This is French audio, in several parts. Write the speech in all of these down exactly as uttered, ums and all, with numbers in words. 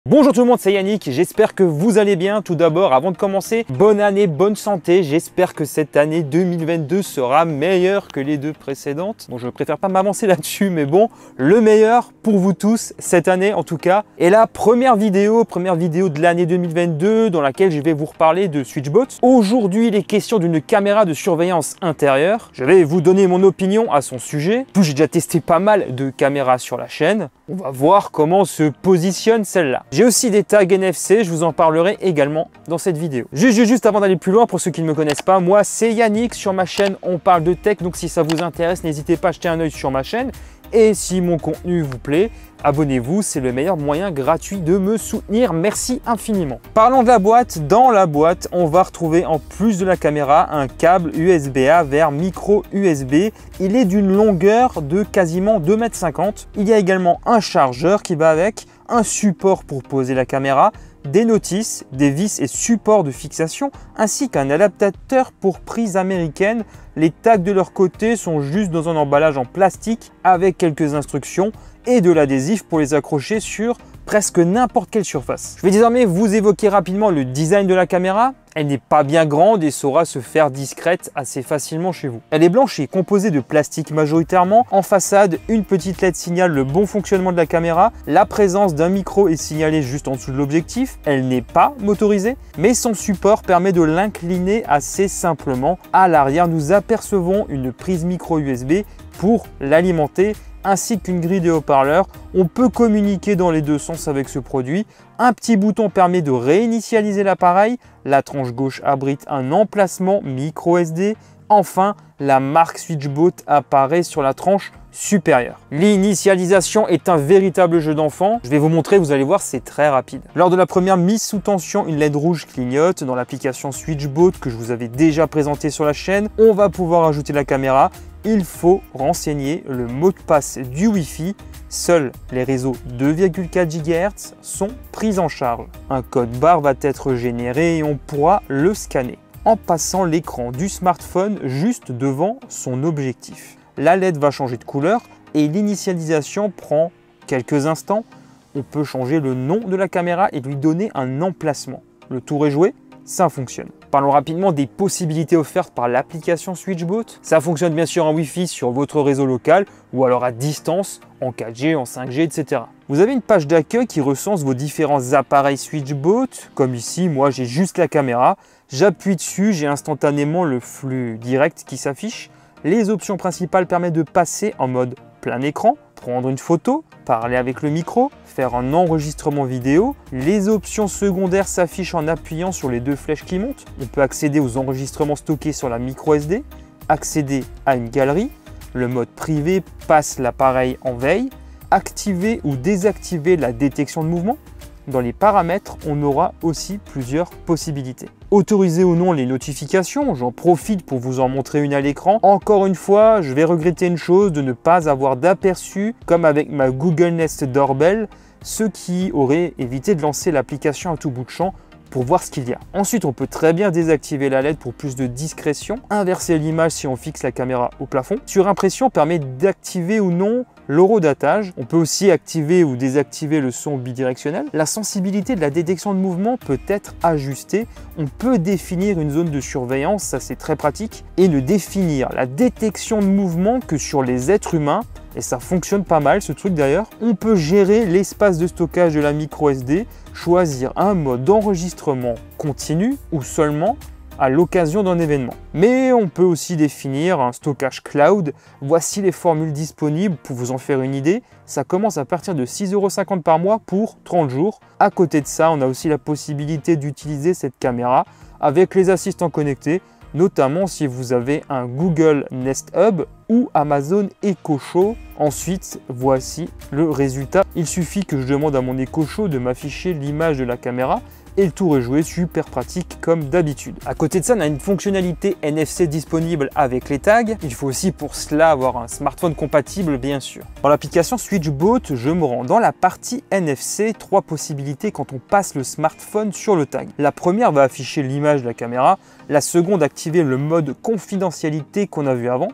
Bonjour tout le monde, c'est Yannick, j'espère que vous allez bien. Tout d'abord, avant de commencer, bonne année, bonne santé. J'espère que cette année deux mille vingt-deux sera meilleure que les deux précédentes. Bon, je préfère pas m'avancer là-dessus, mais bon, le meilleur pour vous tous, cette année en tout cas. Et la première vidéo, première vidéo de l'année deux mille vingt-deux, dans laquelle je vais vous reparler de SwitchBot. Aujourd'hui, il est question d'une caméra de surveillance intérieure. Je vais vous donner mon opinion à son sujet. Puis j'ai déjà testé pas mal de caméras sur la chaîne. On va voir comment se positionne celle-là. J'ai aussi des tags N F C, je vous en parlerai également dans cette vidéo. Juste, juste, juste avant d'aller plus loin, pour ceux qui ne me connaissent pas, moi c'est Yannick, sur ma chaîne on parle de tech, donc si ça vous intéresse, n'hésitez pas à jeter un œil sur ma chaîne. Et si mon contenu vous plaît, abonnez-vous, c'est le meilleur moyen gratuit de me soutenir, merci infiniment. Parlons de la boîte, dans la boîte, on va retrouver en plus de la caméra un câble U S B A vers micro U S B. Il est d'une longueur de quasiment deux mètres cinquante. Il y a également un chargeur qui va avec, un support pour poser la caméra, des notices, des vis et supports de fixation, ainsi qu'un adaptateur pour prise américaine. Les tags de leur côté sont juste dans un emballage en plastique avec quelques instructions et de l'adhésif pour les accrocher sur presque n'importe quelle surface. Je vais désormais vous évoquer rapidement le design de la caméra. Elle n'est pas bien grande et saura se faire discrète assez facilement chez vous. Elle est blanche et composée de plastique majoritairement. En façade, une petite L E D signale le bon fonctionnement de la caméra. La présence d'un micro est signalée juste en dessous de l'objectif. Elle n'est pas motorisée, mais son support permet de l'incliner assez simplement. À l'arrière, nous apercevons une prise micro U S B pour l'alimenter, ainsi qu'une grille de haut-parleurs. On peut communiquer dans les deux sens avec ce produit. Un petit bouton permet de réinitialiser l'appareil. La tranche gauche abrite un emplacement micro S D. Enfin, la marque SwitchBot apparaît sur la tranche supérieure. L'initialisation est un véritable jeu d'enfant. Je vais vous montrer, vous allez voir, c'est très rapide. Lors de la première mise sous tension, une L E D rouge clignote. Dans l'application SwitchBot que je vous avais déjà présenté sur la chaîne, on va pouvoir ajouter la caméra. Il faut renseigner le mot de passe du Wi-Fi. Seuls les réseaux deux virgule quatre gigahertz sont pris en charge. Un code barre va être généré et on pourra le scanner en passant l'écran du smartphone juste devant son objectif. La L E D va changer de couleur et l'initialisation prend quelques instants. On peut changer le nom de la caméra et lui donner un emplacement. Le tour est joué, ça fonctionne. Parlons rapidement des possibilités offertes par l'application SwitchBot. Ça fonctionne bien sûr en Wi-Fi sur votre réseau local ou alors à distance en quatre G, en cinq G, et cetera. Vous avez une page d'accueil qui recense vos différents appareils SwitchBot. Comme ici, moi j'ai juste la caméra. J'appuie dessus, j'ai instantanément le flux direct qui s'affiche. Les options principales permettent de passer en mode plein écran, prendre une photo, parler avec le micro, faire un enregistrement vidéo. Les options secondaires s'affichent en appuyant sur les deux flèches qui montent. On peut accéder aux enregistrements stockés sur la micro S D, accéder à une galerie. Le mode privé passe l'appareil en veille, activer ou désactiver la détection de mouvement. Dans les paramètres, on aura aussi plusieurs possibilités. Autoriser ou non les notifications, j'en profite pour vous en montrer une à l'écran. Encore une fois, je vais regretter une chose, de ne pas avoir d'aperçu comme avec ma Google Nest Doorbell, ce qui aurait évité de lancer l'application à tout bout de champ pour voir ce qu'il y a. Ensuite, on peut très bien désactiver la L E D pour plus de discrétion, inverser l'image si on fixe la caméra au plafond. Surimpression permet d'activer ou non l'horodatage. On peut aussi activer ou désactiver le son bidirectionnel. La sensibilité de la détection de mouvement peut être ajustée. On peut définir une zone de surveillance, ça c'est très pratique, et ne définir la détection de mouvement que sur les êtres humains. Et ça fonctionne pas mal ce truc d'ailleurs. On peut gérer l'espace de stockage de la micro S D, choisir un mode d'enregistrement continu ou seulement à l'occasion d'un événement. Mais on peut aussi définir un stockage cloud. Voici les formules disponibles pour vous en faire une idée. Ça commence à partir de six euros cinquante par mois pour trente jours. À côté de ça, on a aussi la possibilité d'utiliser cette caméra avec les assistants connectés, notamment si vous avez un Google Nest Hub ou Amazon Echo Show. Ensuite, voici le résultat. Il suffit que je demande à mon Echo Show de m'afficher l'image de la caméra et le tour est joué, super pratique comme d'habitude. À côté de ça, on a une fonctionnalité N F C disponible avec les tags. Il faut aussi pour cela avoir un smartphone compatible, bien sûr. Dans l'application SwitchBot, je me rends dans la partie N F C. Trois possibilités quand on passe le smartphone sur le tag. La première va afficher l'image de la caméra. La seconde, activer le mode confidentialité qu'on a vu avant.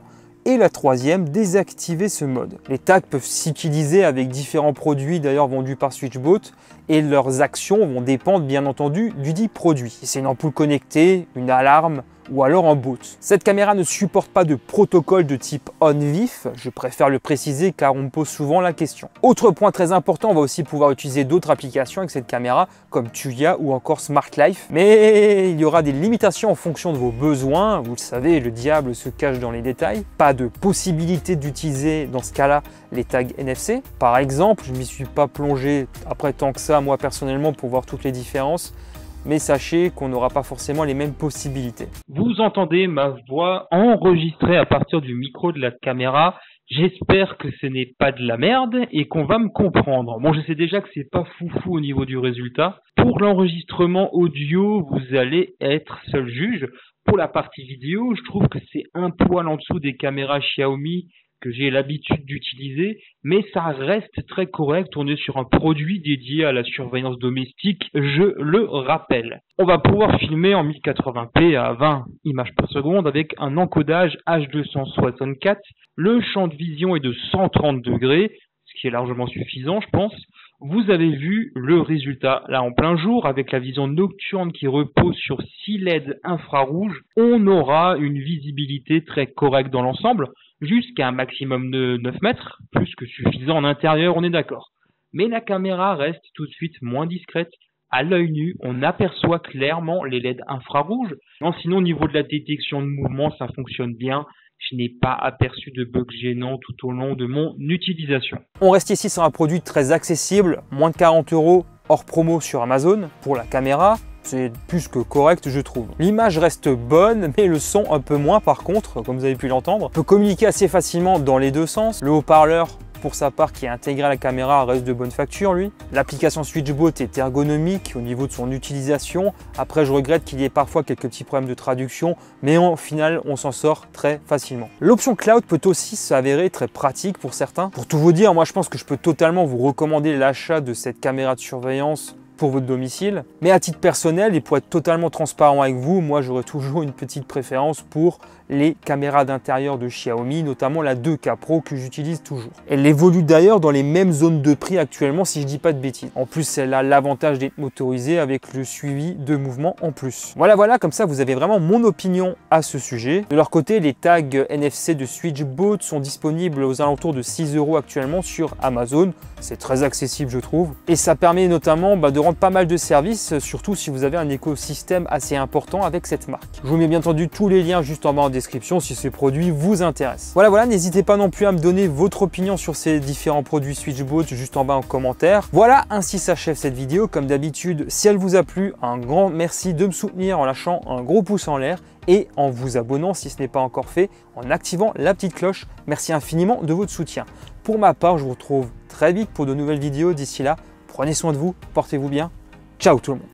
Et la troisième, désactiver ce mode. Les tags peuvent s'utiliser avec différents produits d'ailleurs vendus par SwitchBot et leurs actions vont dépendre bien entendu du dit produit. Si c'est une ampoule connectée, une alarme ou alors un boot. Cette caméra ne supporte pas de protocole de type on-vif, je préfère le préciser car on me pose souvent la question. Autre point très important, on va aussi pouvoir utiliser d'autres applications avec cette caméra comme Tuya ou encore Smart Life, mais il y aura des limitations en fonction de vos besoins, vous le savez, le diable se cache dans les détails. Pas de possibilité d'utiliser dans ce cas-là les tags N F C. Par exemple, je ne m'y suis pas plongé après tant que ça, moi personnellement, pour voir toutes les différences, mais sachez qu'on n'aura pas forcément les mêmes possibilités. Vous entendez ma voix enregistrée à partir du micro de la caméra. J'espère que ce n'est pas de la merde et qu'on va me comprendre. Bon, je sais déjà que c'est pas foufou au niveau du résultat. Pour l'enregistrement audio, vous allez être seul juge. Pour la partie vidéo, je trouve que c'est un poil en dessous des caméras Xiaomi que j'ai l'habitude d'utiliser, mais ça reste très correct. On est sur un produit dédié à la surveillance domestique, je le rappelle. On va pouvoir filmer en mille quatre-vingts p à vingt images par seconde avec un encodage H deux cent soixante-quatre. Le champ de vision est de cent trente degrés, ce qui est largement suffisant, je pense. Vous avez vu le résultat là en plein jour avec la vision nocturne qui repose sur six L E D infrarouges. On aura une visibilité très correcte dans l'ensemble, jusqu'à un maximum de neuf mètres, plus que suffisant en intérieur, on est d'accord. Mais la caméra reste tout de suite moins discrète. À l'œil nu, on aperçoit clairement les L E D infrarouges. Non, sinon, au niveau de la détection de mouvement, ça fonctionne bien. Je n'ai pas aperçu de bugs gênants tout au long de mon utilisation. On reste ici sur un produit très accessible, moins de quarante euros hors promo sur Amazon pour la caméra. C'est plus que correct, je trouve. L'image reste bonne, mais le son un peu moins par contre, comme vous avez pu l'entendre. On peut communiquer assez facilement dans les deux sens. Le haut-parleur, pour sa part, qui est intégré à la caméra, reste de bonne facture, lui. L'application SwitchBot est ergonomique au niveau de son utilisation. Après, je regrette qu'il y ait parfois quelques petits problèmes de traduction, mais au final, on s'en sort très facilement. L'option cloud peut aussi s'avérer très pratique pour certains. Pour tout vous dire, moi, je pense que je peux totalement vous recommander l'achat de cette caméra de surveillance pour votre domicile. Mais à titre personnel et pour être totalement transparent avec vous, moi j'aurais toujours une petite préférence pour les caméras d'intérieur de Xiaomi, notamment la deux K Pro que j'utilise toujours. Elle évolue d'ailleurs dans les mêmes zones de prix actuellement si je dis pas de bêtises. En plus, elle a l'avantage d'être motorisée avec le suivi de mouvement en plus. Voilà, voilà, comme ça vous avez vraiment mon opinion à ce sujet. De leur côté, les tags N F C de SwitchBot sont disponibles aux alentours de six euros actuellement sur Amazon. C'est très accessible je trouve. Et ça permet notamment bah, de rendre pas mal de services, surtout si vous avez un écosystème assez important avec cette marque. Je vous mets bien entendu tous les liens juste en bas en description si ces produits vous intéressent. Voilà, voilà, n'hésitez pas non plus à me donner votre opinion sur ces différents produits SwitchBot juste en bas en commentaire. Voilà, ainsi s'achève cette vidéo. Comme d'habitude, si elle vous a plu, un grand merci de me soutenir en lâchant un gros pouce en l'air et en vous abonnant si ce n'est pas encore fait, en activant la petite cloche. Merci infiniment de votre soutien. Pour ma part, je vous retrouve très vite pour de nouvelles vidéos. D'ici là, prenez soin de vous, portez-vous bien. Ciao tout le monde.